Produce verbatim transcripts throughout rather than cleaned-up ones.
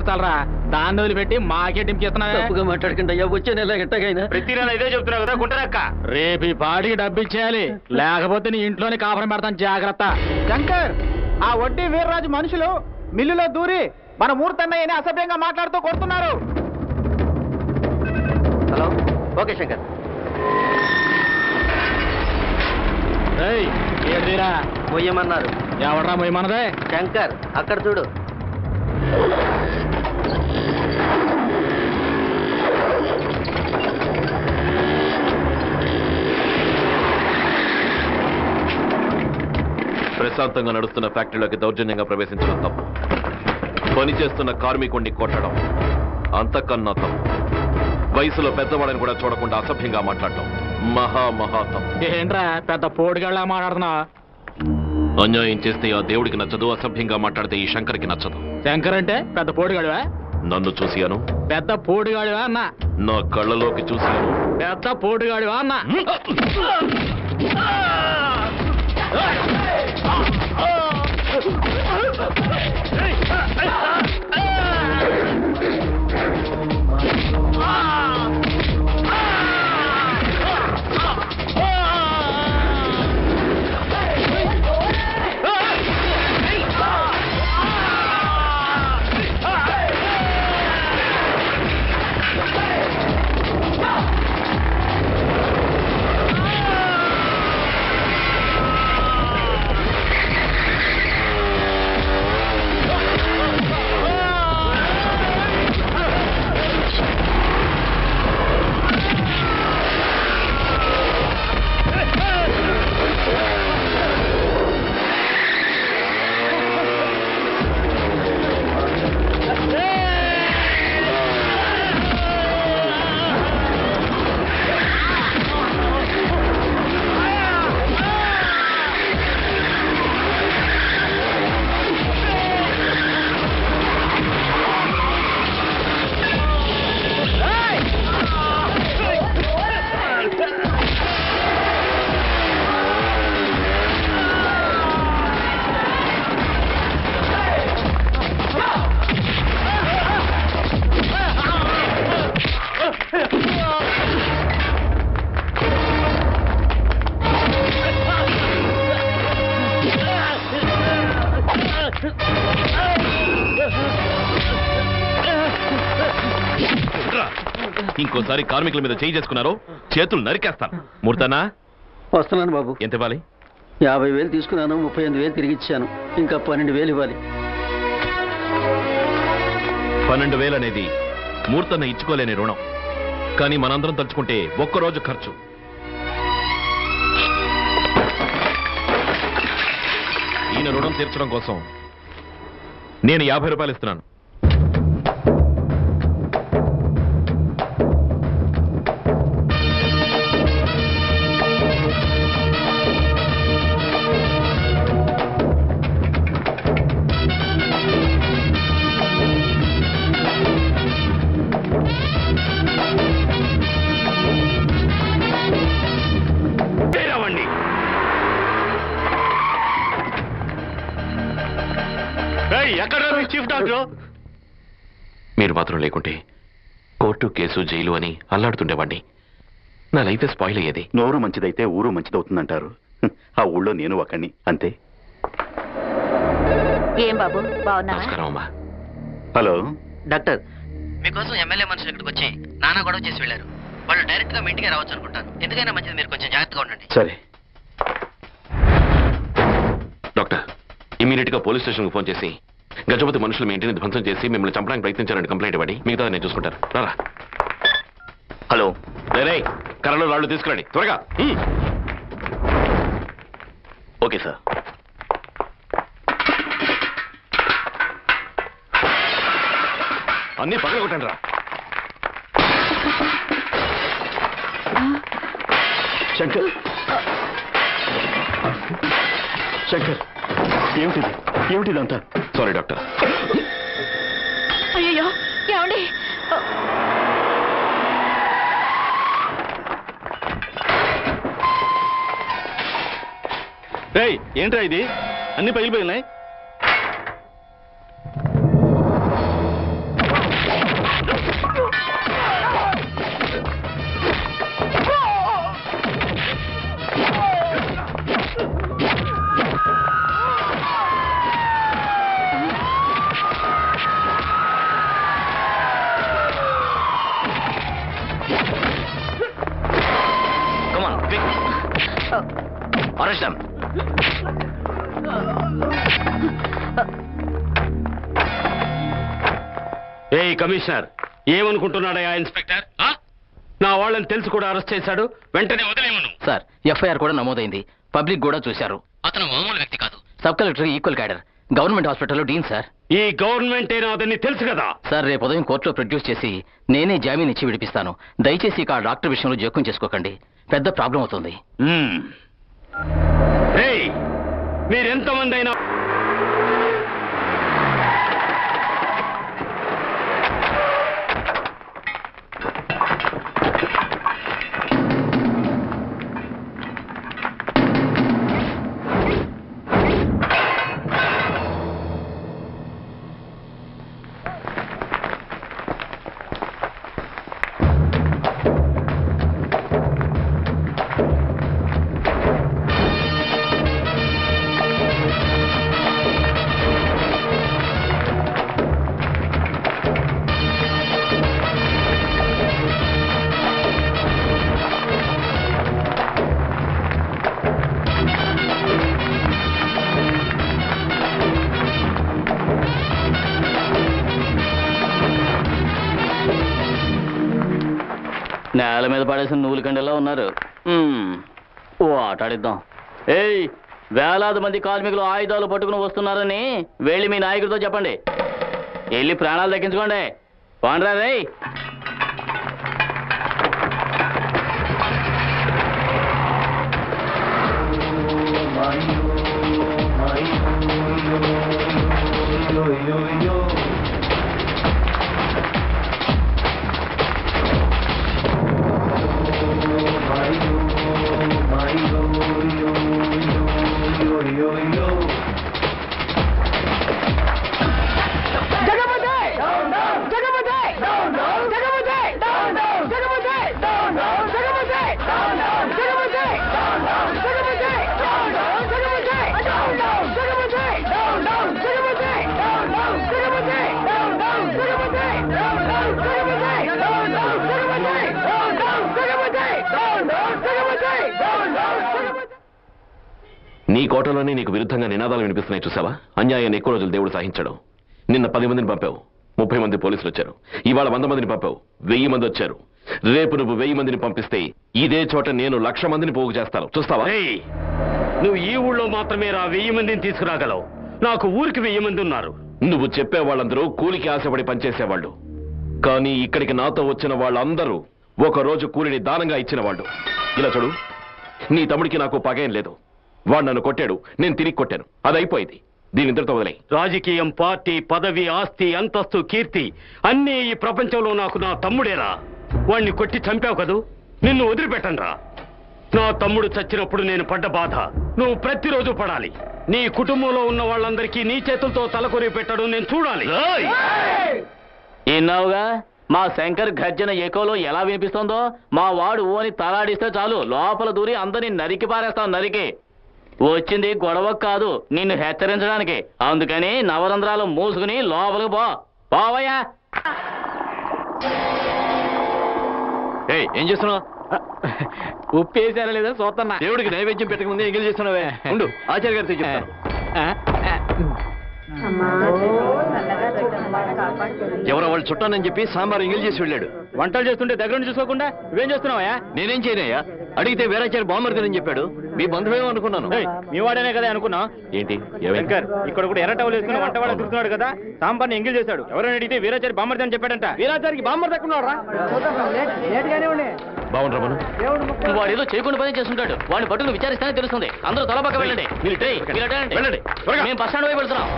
చాలరా, దాన్ని వదిలిపెట్టి మాకే టింపుకేస్తున్నావే. మాట్లాడకండి అయ్యా, వచ్చే నెల ఎట్టగైనా. ప్రతి నెల ఇదే చెప్తున్నావు కదా గుంటనక్క. రేపు ఈ పాటికి డబ్బు ఇచ్చేయాలి, లేకపోతే నీ ఇంట్లోనే కాపురం పెడతాను, జాగ్రత్త. శంకర్, ఆ వడ్డీ వీర్రాజు మనుషులు మిల్లులో దూరి మన మూర్తన్నయ్యని అసభ్యంగా మాట్లాడుతూ కొడుతున్నారు. Hello, okay Shankar. ఏడిరా మొయ్యమన్నారు. ఎవడరా మొయ్యమన్నదే? శంకర్, అక్కడ చూడు. ప్రశాంతంగా నడుస్తున్న ఫ్యాక్టరీలోకి దౌర్జన్యంగా ప్రవేశించడం తప్పు. పనిచేస్తున్న కార్మికుడిని కొట్టడం అంతకన్నా తప్పు. వయసులో పెద్దవాడని కూడా చూడకుండా అసభ్యంగా మాట్లాడటం మహా మహా తప్పు. ఏంట్రా పెద్ద పోటుగాళ్ళ మాట్లాడుతున్నా? అన్యాయం చేస్తే ఆ దేవుడికి నచ్చదు, అసభ్యంగా మాట్లాడితే ఈ శంకర్కి నచ్చదు. శంకర్ అంటే పెద్ద పోటుగాడివా? నన్ను చూసియాను. పెద్ద పోటుగాడివా అన్నా? నా కళ్ళలోకి చూసియాను. పెద్ద పోటుగాడివా అన్నా? ఇంకోసారి కార్మికుల మీద చేయి చేసుకున్నారో చేతులు నరికేస్తాను. మూర్తనా? వస్తున్నాను బాబు. ఎంత ఇవ్వాలి? యాభై వేలు తీసుకున్నాను, ముప్పై ఎనిమిది వేలు తిరిగి ఇచ్చాను. ఇంకా పన్నెండు వేలు ఇవ్వాలి. పన్నెండు వేలు అనేది మూర్తన్న ఇచ్చుకోలేని రుణం, కానీ మనందరం తలుచుకుంటే ఒక్కరోజు ఖర్చు. ఈయన రుణం తీర్చడం కోసం నేను యాభై రూపాయలు ఇస్తున్నాను. మీరు మాత్రం లేకుంటే కోర్టు, కేసు, జైలు అని అల్లాడుతుండేవాడిని. నా లైఫ్ స్పాయిల్ అయ్యేది. నోరు మంచిదైతే ఊరు మంచిదవుతుందంటారు. ఆ ఊళ్ళో నేను ఒకడిని, అంతే. ఏం బాబు, బాగున్నా? నమస్కారం అమ్మా. హలో డాక్టర్, మీకోసం ఎమ్మెల్యే మనుషులు ఇక్కడికి వచ్చి నానా గొడవ చేసి వెళ్ళారు. వాళ్ళు డైరెక్ట్ గా మీ ఇంటికి రావచ్చు అనుకుంటారు. ఎందుకైనా మంచిది మీరు కొంచెం జాగ్రత్తగా ఉండండి. సరే డాక్టర్, ఇమీడియట్ గా పోలీస్ స్టేషన్ కు ఫోన్ చేసి గజపతి మనుషులు మీ ఇంటిని ధ్వంసం చేసి మిమ్మల్ని చంపడానికి ప్రయత్నించారని కంప్లైంట్ ఇవ్వండి. మిగతా నేను చూసుకుంటారు. రారా. హలో, రే కర్రలు రాళ్ళు తీసుకురండి త్వరగా. Okay sir. అన్ని పక్కన కొట్టండి రా. శంకర్, శంకర్, ఏమిటిది ఏమిటిదంతా? Sorry doctor. అయ్యో ఏమండి? రేయ్ ఏంట్రా ఇది? అన్ని పగిలిపోయినాయి. Arrest them. ఏయ్ కమిషనర్, ఏమనుకుంటున్నాడా ఆ ఇన్స్పెక్టర్? ఆ? నా వాళ్ళని తెలిసి కూడా అరెస్ట్ చేశాడు, వెంటనే వదిలేమను. సార్, ఎఫ్ఐఆర్ కూడా నమోదైంది, పబ్లిక్ కూడా చూశారు. అతను మామూలు వ్యక్తి కాదు, sub collector equal cadre, government హాస్పిటల్లో డీన్ సార్. ఈ గవర్నమెంట్ ఏనా అతన్ని తెలుసు కదా. సార్, రేపు ఉదయం కోర్టులో ప్రొడ్యూస్ చేసి నేనే జామీన్ ఇచ్చి విడిపిస్తాను. దయచేసి ఇక ఆ డాక్టర్ విషయంలో జోక్యం చేసుకోకండి, పెద్ద ప్రాబ్లం అవుతుంది. మ్మ్. ఏయ్, మీరెంతమంది అయినా నేల మీద పడేసిన నూలు కండెలా ఉన్నారు. ఓ ఆట ఆడిద్దాం. ఏయ్, వేలాది మంది కార్మికులు ఆయుధాలు పట్టుకుని వస్తున్నారని వెళ్ళి మీ నాయకుడితో చెప్పండి. వెళ్ళి ప్రాణాలు దక్కించుకోండి. పాండ్రా రేయ్. నీ కోటలోనే నీకు విరుద్ధంగా నినాదాలు వినిపిస్తున్నాయి చూసావా? అన్యాయాన్ని ఎక్కువ రోజులు దేవుడు సహించడం. నిన్న పది మందిని పంపావు, ముప్పై మంది పోలీసులు వచ్చారు. ఇవాళ వంద మందిని పంపావు, వెయ్యి మంది వచ్చారు. రేపు నువ్వు వెయ్యి మందిని పంపిస్తే ఇదే చోట నేను లక్ష మందిని పోగు చేస్తాను, చూస్తావా? ఏయ్, నువ్వు ఈ ఊళ్ళో మాత్రమే రా వెయ్యి మందిని తీసుకురాగలవు. నాకు ఊరికి వెయ్యి మంది ఉన్నారు. నువ్వు చెప్పే వాళ్ళందరూ కూలికి ఆశపడి పనిచేసేవాళ్ళు, కానీ ఇక్కడికి నాతో వచ్చిన వాళ్ళందరూ ఒక రోజు కూలిని దానంగా ఇచ్చిన వాళ్ళు. ఇలా చూడు, నీ తమ్ముడికి నాకు పగేం లేదు. వాడు నన్ను కొట్టాడు, నేను తిరిగి కొట్టాను, అది అయిపోయింది. దీని ఇద్దరితో వదిలే. రాజకీయం, పార్టీ, పదవి, ఆస్తి, అంతస్తు, కీర్తి అన్నీ ఈ ప్రపంచంలో నాకు నా తమ్ముడేరా. వాణ్ణి కొట్టి చంపావు కదూ, నిన్ను వదిలిపెట్టనురా. నా తమ్ముడు చచ్చినప్పుడు నేను పడ్డ బాధ నువ్వు ప్రతిరోజు పడాలి. నీ కుటుంబంలో ఉన్న వాళ్ళందరికీ నీ చేతులతో తలకొరి పెట్టడం నేను చూడాలి. విన్నావుగా, మా శంకర్ గర్జన ఎకోలో ఎలా వినిపిస్తుందో. మా వాడు ఊ అని తలాడిస్తే చాలు లోపల దూరి అందరినీ నరికి పారేస్తాం. నరికి వచ్చింది గొడవ కాదు, నిన్ను హెచ్చరించడానికి. అందుకని నవరంధ్రాలు మూసుకుని లోపలికి పో. పోవయ్యా. ఏం చేస్తున్నావు? ఉప్పు వేసారా లేదా చూస్తున్నా. దేవుడికి నైవేద్యం పెట్టక ముందే ఎంగిల్ చేస్తున్నావే. ఉండు, ఆచార్య గారితో చెప్తాను. ఎవరో వాళ్ళు చుట్టానని చెప్పి సాంబార్ ఎంగిల్ చేసి వెళ్ళాడు. వంటలు చేస్తుంటే దగ్గర నుంచి చూసుకోకుండా నువ్వేం చేస్తున్నావా? నేనేం చేయనయ్యా, అడిగితే వేరాచారి బామ్మర్దని చెప్పాడు. మీ బంధువేమో అనుకున్నాను. మీ వాడనే కదా అనుకున్నా. ఏంటి శంకర్ ఇక్కడ కూడా ఎర్ర టవల్ వేసుకుని వంట వాడు తిరుగుతున్నాడు కదా, సాంబార్ని ఎంగిల్ చేశాడు. ఎవరైనా అడిగితే వీరాచారి బామ్మర్ది అని చెప్పాడంట. వీరాచారికి బామ్మర్ దక్కున్నాడు రా. బాగుండ్రమను. వాడు ఏదో చేయకుండా పని చేస్తుంటాడు. వాడిని పట్టుకుని విచారిస్తానే తెలుస్తుంది. అందరూ తలపక్క వెళ్ళండి. వెళ్ళండి. మేము బస్ స్టాండ్ వైపు వెళ్తున్నాం.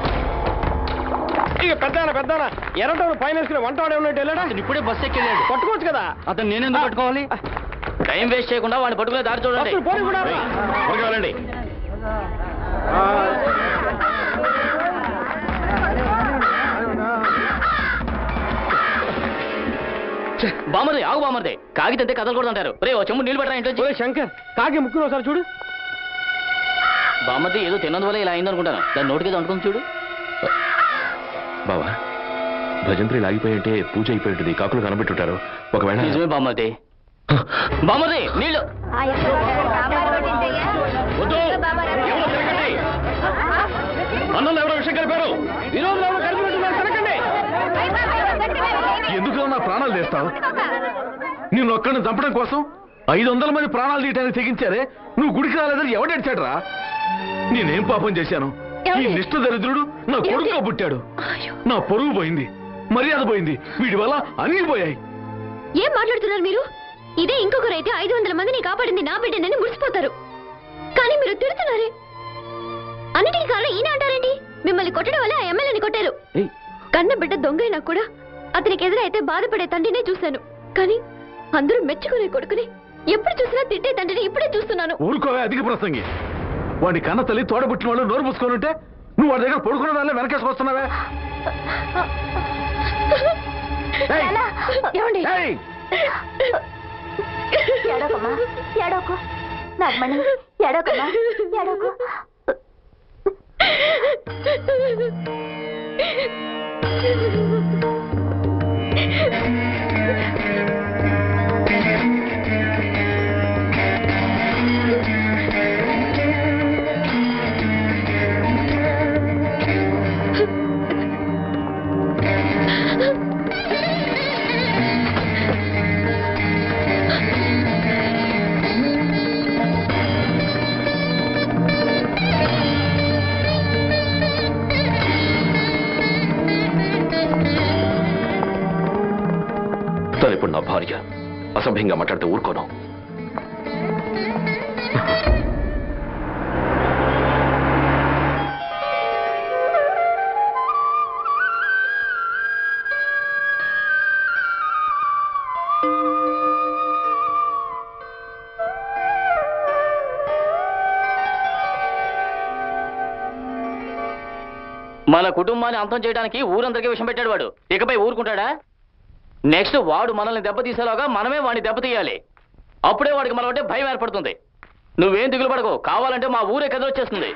ఇక పెద్దాన పెద్దాన ఎర్ర టవల్ పైన వేసుకుని వంట వాడే ఉన్నట్టు వెళ్ళాడా? ఇప్పుడే బస్సు ఎక్కి వెళ్ళాడు. పట్టుకోవచ్చు కదా. అతను నేనెందుకు పట్టుకోవాలి? టైం వేస్ట్ చేయకుండా వాడిని పట్టుకునే దారి చూడండి. పోనీ కూడా రా. వెళ్ళండి. బామర్ది ఆగు. బామర్ది కాగితంతే కదలకూడదు అంటారు. రే ఓ చెమ్ము నీళ్ళు పెట్టరా ఇంట్లో. శంకర్ కాకి ముక్కును ఒకసారి చూడు. బామర్ది ఏదో తిన్నందువల్ల ఇలా అయిందనుకుంటాను. దాని నోటికి అంటుకుంది చూడు. బావా, భజంత్రి లాగిపోయి అంటే పూజ అయిపోయి ఉంటుంది. కాకులు కనబెట్టుంటారు. ఒకవేళ నిజమే బామర్ది, బామ్మది నీళ్ళు. వద్దు, ఎవరో తిరగండి. అన్నంలో ఎవరో విషయం కలిపారు. ఈరోజు ఎవరో కలిపినట్టున్నారు, తిరగండి. ఎందుకు నా ప్రాణాలు తీస్తావు? నిన్ను ఒక్కడిని చంపడం కోసం ఐదు వందల మంది ప్రాణాలు తీయటానికి తెగించారే, నువ్వు గుడికి రాలేదని ఎవడేడ్చాడు రా? నేనేం పాపం చేశాను? ఈ నిష్ఠ దరిద్రుడు నా కొడుకుగా పుట్టాడు. నా పొరుగు పోయింది, మర్యాద పోయింది, వీడి వల్ల అన్ని పోయాయి. ఏం మాట్లాడుతున్నారు మీరు? ఇదే ఇంకొకరైతే ఐదు వందల మందిని కాపాడింది నా బిడ్డనని మురిసిపోతారు. కానీ మీరు తిడుతున్నారే. అన్నిటికీ కారణం ఈయన అంటారేంటి? మిమ్మల్ని కొట్టడం వల్ల ఆ ఎమ్మెల్యేని కొట్టారు. కన్న బిడ్డ దొంగైనా కూడా అతనికి ఎదురైతే బాధపడే తండ్రినే చూశాను. కానీ అందరూ మెచ్చుకునే కొడుకుని ఎప్పుడు చూసినా తిట్టే తండ్రిని ఇప్పుడే చూస్తున్నాను. ఊరుకోవే అధిక ప్రసంగి. వాడి కన్న తల్లి తోడబుట్టిన వాళ్ళు నోరు మూసుకొని ఉంటే నువ్వు వాడి దగ్గర పడుకున్న దానిలో వెనకేసుకొస్తున్నావే. ఏమండి? ఎడోకమ్మా, ఎడోకు నాగమణి, ఎడోకమ్మా, ఎడోకు. తను ఇప్పుడు నా భార్య. అసభ్యంగా మాట్లాడితే ఊరుకోను. మన కుటుంబాన్ని అంతం చేయడానికి ఊరందరికీ విషయం పెట్టాడు వాడు. ఇకపై ఊరుకుంటాడా? నెక్స్ట్ వాడు మనల్ని దెబ్బతీసేలాగా మనమే వాడిని దెబ్బతీయాలి. అప్పుడే వాడికి మన అంటే భయం ఏర్పడుతుంది. నువ్వేం దిగులు పడకు, కావాలంటే మా ఊరే కదలొచ్చేస్తుంది.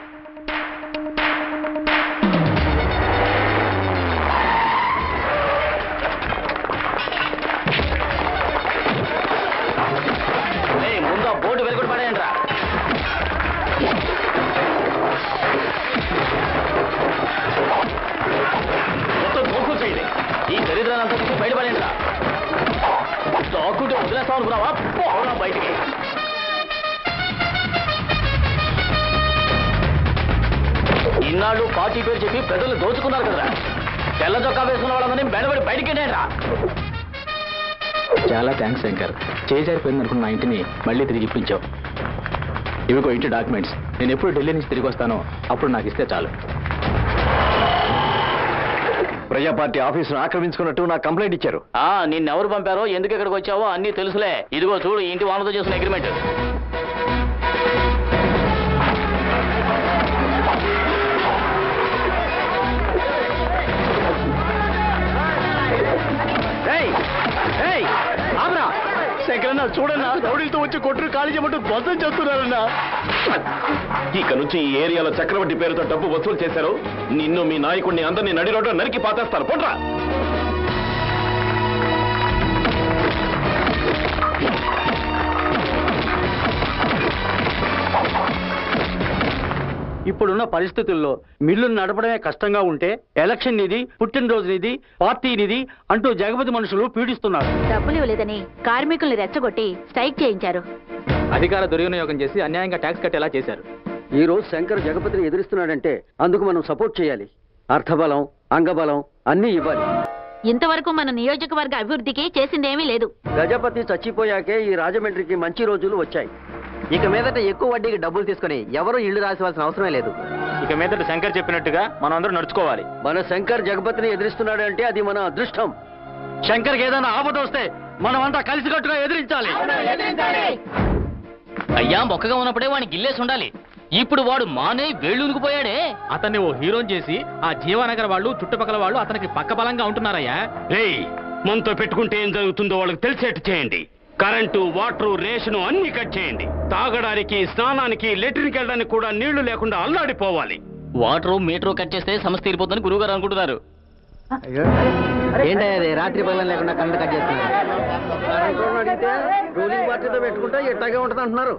ముందు ఆ బోర్డు వెలుగుడు పడేయండి రా. మొత్తం దోకు చేయండి. ఈ దరిద్రాలంతా చూసి బయటపడండి రా. దాక్కుంటే వదిలేస్తావు అనుకున్నావా? పోరా బయటికి. ఇన్నాళ్ళు పార్టీ పేరు చెప్పి ప్రజలు దోచుకున్నారు కదరా. తెల్ల చొక్కా వేసుకున్న వాళ్ళందరినీ బయటపడి బయటికి రా. చాలా థ్యాంక్స్ శంకర్. చేజారిపోయింది అనుకున్న నా ఇంటిని మళ్ళీ తిరిగి ఇప్పించావు. ఇవిగో ఇంటి డాక్యుమెంట్స్. నేను ఎప్పుడు ఢిల్లీ నుంచి తిరిగి వస్తానో అప్పుడు నాకు ఇస్తే చాలు. ప్రజా పార్టీ ఆఫీసును ఆక్రమించుకున్నట్టు నాకు కంప్లైంట్ ఇచ్చారు. ఆ నిన్నెవరు పంపారో, ఎందుకు ఇక్కడికి వచ్చావో అన్నీ తెలుసులే. ఇదిగో చూడు, ఇంటి వాళ్ళతో చేసిన అగ్రిమెంట్. శంకరన్నా చూడన్నా, రౌడీలతో వచ్చి కొట్టురు ఖాళీ చేయమంటూ ధ్వంసం చేస్తున్నారన్నా. ఇక నుంచి ఈ ఏరియాలో చక్రవడ్డీ పేరుతో డబ్బు వసూలు చేశారు. నిన్ను మీ నాయకుడిని అందరినీ నడి రోడ్డు నరికి పాతేస్తారు. పోట్రా. ఇప్పుడున్న పరిస్థితుల్లో మిల్లును నడపడమే కష్టంగా ఉంటే ఎలక్షన్ నిధి, పుట్టినరోజు నిధి, పార్టీ నిధి అంటూ జగపతి మనుషులు పీడిస్తున్నారు. డబ్బులు ఇవ్వలేదని కార్మికుల్ని రెచ్చగొట్టి స్ట్రైక్ చేయించారు. అధికార దుర్వినియోగం చేసి అన్యాయంగా ట్యాక్స్ కట్టేలా చేశారు. ఈ రోజు శంకర్ జగపతిని ఎదిరిస్తున్నాడంటే అందుకు మనం సపోర్ట్ చేయాలి. అర్థబలం, అంగబలం అన్నీ ఇవ్వాలి. ఇంతవరకు మన నియోజకవర్గ అభివృద్ధికి చేసిందేమీ లేదు. గజపతి చచ్చిపోయాకే ఈ రాజమండ్రికి మంచి రోజులు వచ్చాయి. ఇక మీదట ఎక్కువ వడ్డీకి డబ్బులు తీసుకుని ఎవరూ ఇళ్లు రాసివాల్సిన అవసరమే లేదు. ఇక మీదట శంకర్ చెప్పినట్టుగా మనం అందరూ నడుచుకోవాలి. మన శంకర్ జగపతిని ఎదిరిస్తున్నాడంటే అది మన అదృష్టం. శంకర్కి ఏదైనా ఆపద వస్తే మనం అంతా కలిసికట్టుగా ఎదిరించాలి. అయ్యా, మొక్కగా ఉన్నప్పుడే వాడిని గిల్లేసి ఉండాలి. ఇప్పుడు వాడు మానే వేళ్ళునుకుపోయాడే. అతన్ని ఓ హీరోని చేసి ఆ జీవానగర్ వాళ్ళు, చుట్టుపక్కల వాళ్ళు అతనికి పక్క బలంగా ఉంటున్నారయ్యా. రేయ్, మనతో పెట్టుకుంటే ఏం జరుగుతుందో వాళ్ళకి తెలిసేట్టు చేయండి. కరెంటు, వాటరు, రేషను అన్ని కట్ చేయండి. తాగడానికి, స్నానానికి, లెట్రిన్కి వెళ్ళడానికి కూడా నీళ్లు లేకుండా అల్లాడిపోవాలి. వాటరు, మీటరు కట్ చేస్తే సమస్య తీరిపోతుందని గురువుగారు అనుకుంటున్నారు. ఏంటది రాత్రి పగలం లేకుండా కరెంట్ కట్ చేస్తున్నారు అడిగితే రూలింగ్ పార్టీతో పెట్టుకుంటే ఎట్టాగే ఉంటది అంటున్నారు.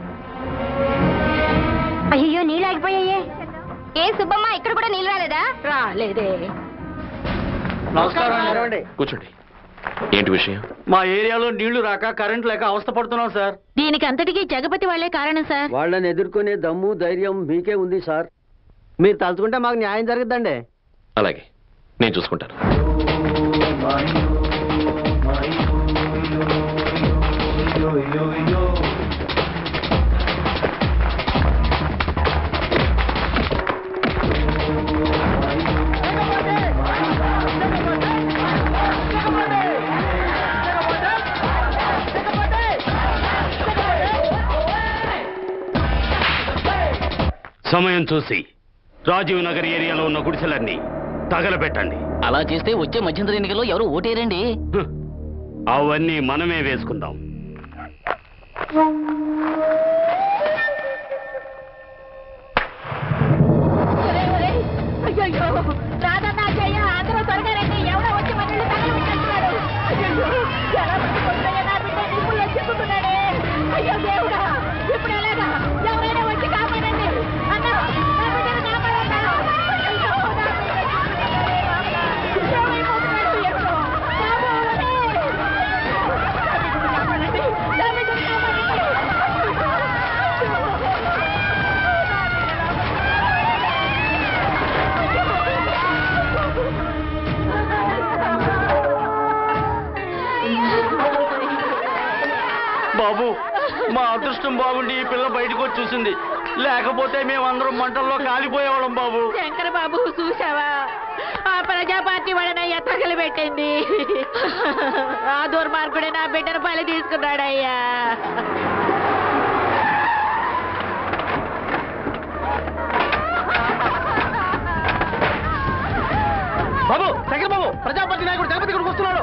అయ్యో నీళ్ళు ఆగిపోయాయే. ఏ సుబ్బమ్మ ఇక్కడ కూడా నీళ్ళు రాలేదా? రాలేదే. నమస్కారం. కూర్చోండి. ఏంటి విషయం? మా ఏరియాలో నీళ్లు రాక కరెంట్ లేక అవస్థ పడుతున్నాం సార్. దీనికి అంతటికీ జగపతి వాళ్లే కారణం సార్. వాళ్ళని ఎదుర్కొనే దమ్ము ధైర్యం మీకే ఉంది సార్. మీరు తలుచుకుంటే మాకు న్యాయం జరుగుద్దండి. అలాగే నేను చూసుకుంటాను. సమయం చూసి రాజీవ్ నగర్ ఏరియాలో ఉన్న గుడిసెలన్నీ తగలబెట్టండి. అలా చేస్తే వచ్చే మధ్యంతర ఎన్నికల్లో ఎవరు ఓటేరండి? హ్, అవన్నీ మనమే వేసుకుందాం. అయ్యో రాదన్నా చెయ్య అందరూ త్వరగా రండి. ఎవడో వచ్చి మన ఇల్లు తగలబెట్టేస్తున్నాడు. అయ్యో ఎలా పట్టుకుంటాయో నా బిడ్డ నిప్పుల్లో చిక్కుకున్నాడే. అయ్యో దేవుడా ఇప్పుడు ఎలాగా? ఎవరైనా వచ్చి కాపాడండి. అన్నా నా బిడ్డను కాపాడన్నా. అయ్యో నా బిడ్డ ఏమైపోతున్నాడు ఎక్కడో. కాపాడండి. కాపాడండి. నా బిడ్డను కాపాడండి. బాబు మా అదృష్టం బాగుండి ఈ పిల్ల బయటకు వచ్చి చూసింది. లేకపోతే మేమందరం మంటల్లో కాలిపోయేవాళ్ళం బాబు. శంకర బాబు చూసావా? ఆ ప్రజా పార్టీ వాళ్ళని ఎత్తగలు పెట్టింది. ఆ దుర్మార్గుడే నా బిడ్డను బలి తీసుకున్నాడయ్యా. బాబు శంకర్ బాబు ప్రజాపతి నాయకుడు జగపతి ఇక్కడికి వస్తున్నాడు.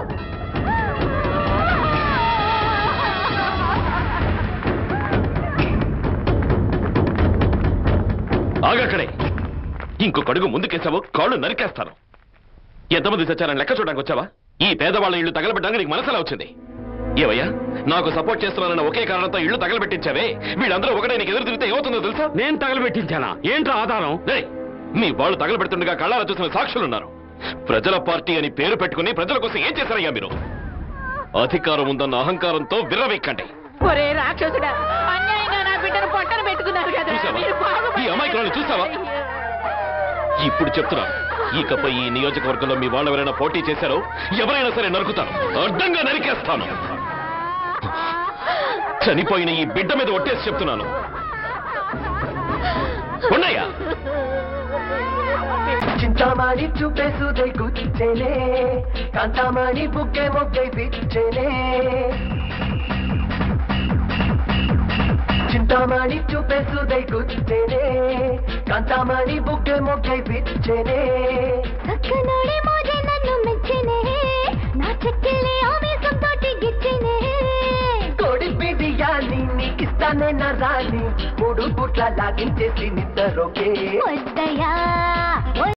ఆగక్కడే. ఇంకొక అడుగు ముందుకేసావో కాళ్ళు నరికేస్తాను. ఎంతమంది చచ్చారని లెక్క చూడడానికి వచ్చావా? ఈ పేదవాళ్ళ ఇల్లు తగలబెట్టడానికి నీకు మనసులా వచ్చింది. ఏవయ్యా, నాకు సపోర్ట్ చేస్తున్నానన్న ఒకే కారణంతో ఇల్లు తగలబెట్టించావే. వీళ్ళందరూ ఒకటే నీకు ఎదురు తిరిగితే ఏమవుతుందో తెలుసా? నేను తగలబెట్టించానా? ఏంట్రా ఆధారం? డేయ్, మీ వాళ్ళు తగలబెడుతుండగా కళ్ళారా చూసిన సాక్షులున్నారు. ప్రజల పార్టీ అని పేరు పెట్టుకుని ప్రజల కోసం ఏం చేశారయ్యా మీరు? అధికారం ఉందన్న అహంకారంతో విర్రవెక్కండి. ఒరే రాక్షసుడా, అన్యాయంగా నా బిడ్డను పొట్టన పెట్టుకున్నారు కదా. చూసావా? మీరు బాగుపడ్డారు. ఈ అమాయకురాలు చూసావా? ఇప్పుడు చెప్తున్నా, ఇకపై ఈ నియోజకవర్గంలో మీ వాళ్ళు ఎవరైనా పోటీ చేశారో ఎవరైనా సరే నరుకుతాను, అడ్డంగా నరికేస్తాను. చనిపోయిన ఈ బిడ్డ మీద ఒట్టేసి చెప్తున్నాను. ఉన్నాయా? చింతామణి చూపేసుదై గుచ్చెనే, కాంతామణి బుగ్గే మొగ్గై విచ్చెనే. చింతామణి చూపేసుదై గుచ్చెనే, కాంతామణి బుగ్గే మొగ్గై విచ్చెనే. చక్కనోడే మోజే నన్ను మెచ్చెనే, నా చెక్కిలే ఆవేశం తోటి గిచ్చెనే. కోడి బిర్యానీ నీకిస్తానే నా రాణి, మూడు గుట్ల లాగించేసి నిద్రలోకే వద్దయా